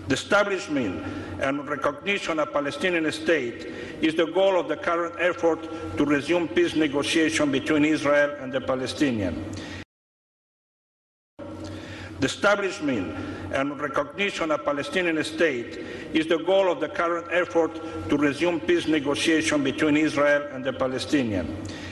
The establishment and recognition of a Palestinian state is the goal of the current effort to resume peace negotiations between Israel and the Palestinians. The establishment and recognition of a Palestinian state is the goal of the current effort to resume peace negotiations between Israel and the Palestinians.